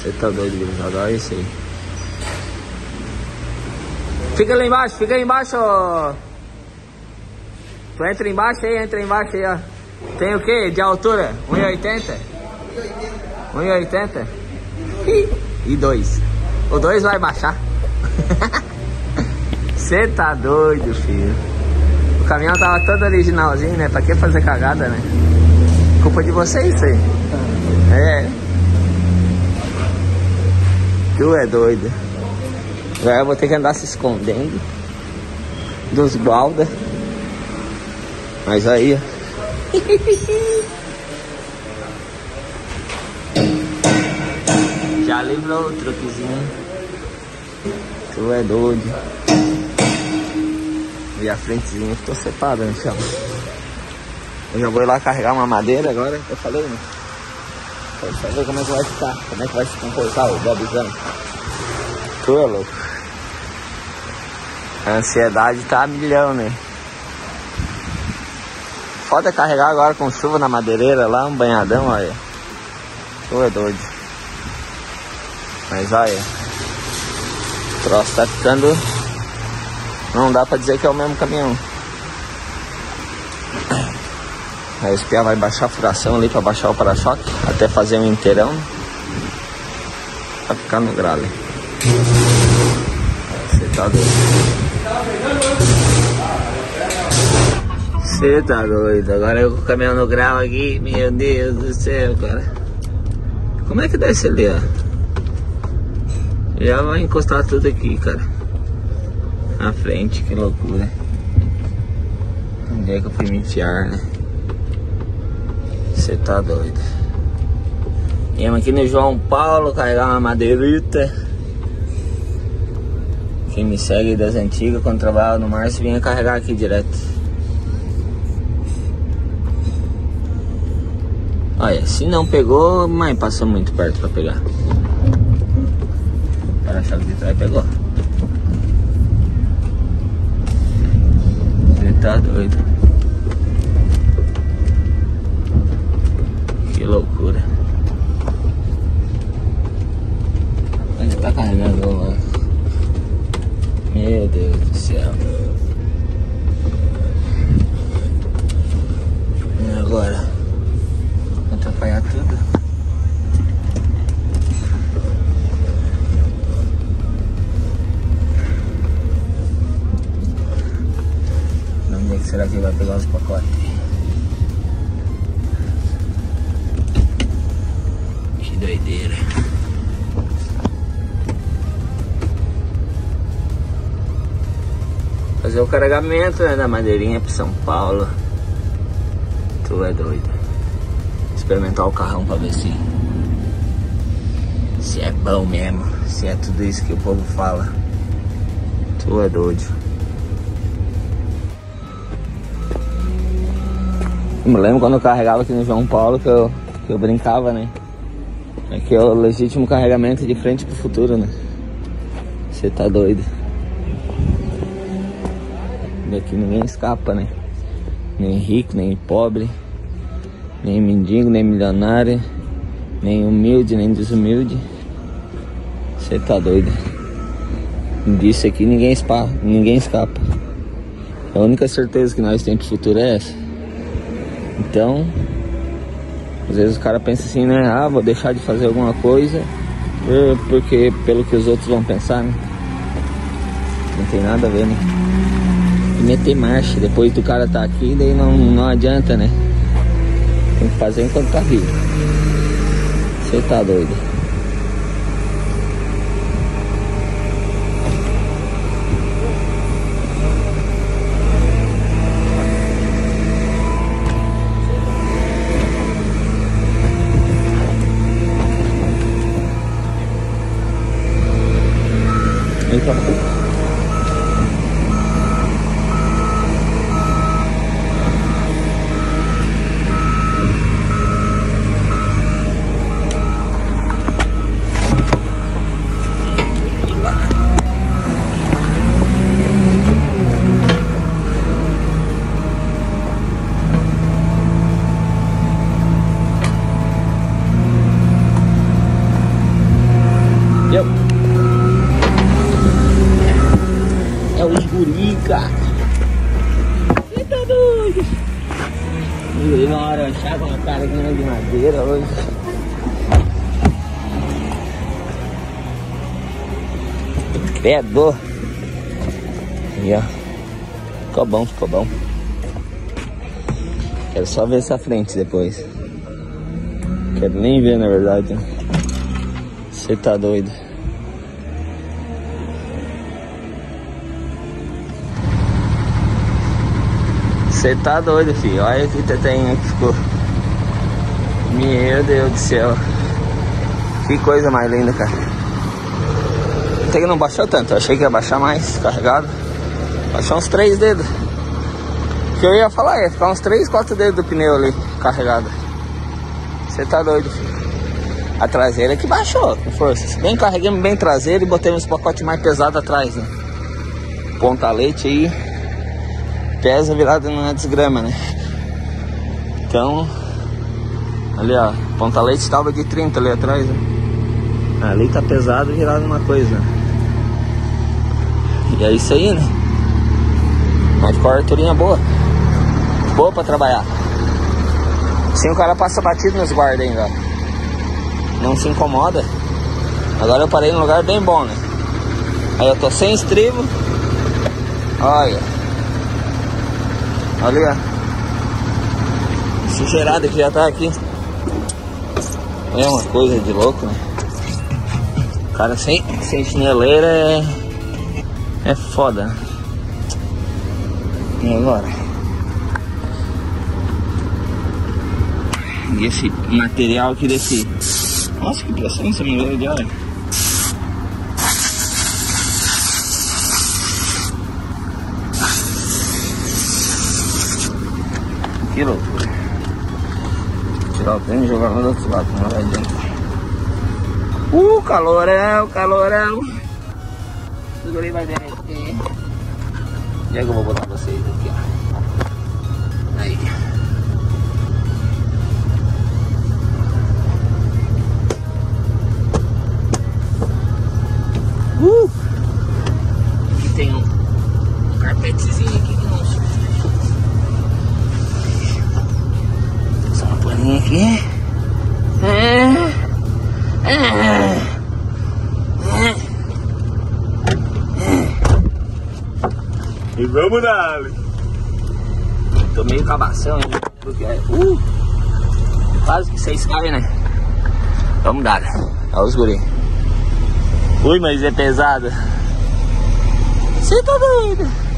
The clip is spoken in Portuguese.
Você tá doido, gurizada? Olha isso aí. Fica lá embaixo, fica aí embaixo, ó. Tu entra embaixo aí, ó. Tem o que de altura? 1,80? 1,80? E 2. O 2 vai baixar. Você tá doido, filho. O caminhão tava todo originalzinho, né? Pra que fazer cagada, né? Culpa de vocês, isso aí. É. Tu é doido. Agora eu vou ter que andar se escondendo dos balda. Mas aí, ó. Já livrou o truquezinho. Tu é doido. E a frentezinha ficou separando, chama. Eu já vou ir lá carregar uma madeira agora, eu falei, né? Quero saber como é que vai ficar, como é que vai se comportar o Bobzão. Tu é louco. A ansiedade tá a milhão, né? Foda carregar agora com chuva na madeireira lá, um banhadão, olha. Tu é doido. Mas olha, o troço tá ficando... Não dá pra dizer que é o mesmo caminhão. Aí o espiar vai baixar a furação ali pra baixar o para-choque, até fazer um inteirão. Pra ficar no grale. Você tá doido. Você tá doido. Agora eu com o caminhão no grau aqui. Meu Deus do céu, cara. Como é que desce ali, ó? Já vai encostar tudo aqui, cara. Na frente, que loucura. Onde é que eu fui me enfiar, né? Você tá doido. Viemos aqui no João Paulo carregar uma madeirita. Quem me segue das antigas, quando trabalhava no Márcio, vinha carregar aqui direto. Olha, se não pegou, mãe, passou muito perto pra pegar. O para-choque de trás pegou. Você tá doido. Que loucura. Ele tá carregando lá. Meu Deus do céu. E agora? Vou atrapalhar tudo. Onde é que será que vai pegar os pacotes? Que doideira. Fazer o carregamento, né, da madeirinha para São Paulo. Tu é doido. Experimentar o carrão pra ver se é bom mesmo, se é tudo isso que o povo fala. Tu é doido. Eu me lembro quando eu carregava aqui no João Paulo que eu brincava, né? É que é o legítimo carregamento de frente pro futuro, né? Você tá doido. Daqui ninguém escapa, né? Nem rico, nem pobre, nem mendigo, nem milionário, nem humilde, nem desumilde. Você tá doido. Disso aqui ninguém escapa. A única certeza que nós temos pro futuro é essa. Então, às vezes o cara pensa assim, né? Ah, vou deixar de fazer alguma coisa porque pelo que os outros vão pensar, né? Não tem nada a ver, né? E meter marcha, depois do cara tá aqui, daí não adianta, né? Tem que fazer enquanto tá vivo. Você tá doido. Eita. máquina de madeira hoje. Pedro. E ó. Ficou bom, ficou bom. Quero só ver essa frente depois. Quero nem ver, na verdade. Você tá doido. Você tá doido, filho. Olha que tetinha que ficou. Meu Deus do céu. Que coisa mais linda, cara. Até que não baixou tanto. Eu achei que ia baixar mais carregado. Baixou uns 3 dedos. O que eu ia falar ia ficar uns 3, 4 dedos do pneu ali carregado. Você tá doido, filho. A traseira que baixou com força. Bem, carregamos bem traseiro e botamos uns pacotes mais pesados atrás, né? Ponta-leite aí pesa virado na desgrama, né? Então, ali ó, ponta-leite tava de 30 ali atrás, né? Ali tá pesado virado numa coisa. E é isso aí, né? Mas ficou a arturinha boa. Boa pra trabalhar. Assim o cara passa batido nos guardas ainda, ó. Não se incomoda. Agora eu parei num lugar bem bom, né? Aí eu tô sem estribo. Olha. Olha. Sujeirada que já tá aqui. É uma coisa de louco, né? O cara sem chineleira é foda. E agora? E esse material aqui desse... Nossa, que pressão essa mulher de olha. Que loucura. Tirar o tênis e jogar lá do outro lado, não vai adiantar. Calorão, calorão. Segurei vai derreter. E aí que eu vou botar vocês aqui, ó. Aí. Aqui tem um carpetezinho aqui que não suja. Só uma paninha aqui. E vamos dar. Tô meio cabação ainda. Porque quase que 6 caem, né? Vamos dar. Olha os guri. Ui, mas é pesada. Você tá doido?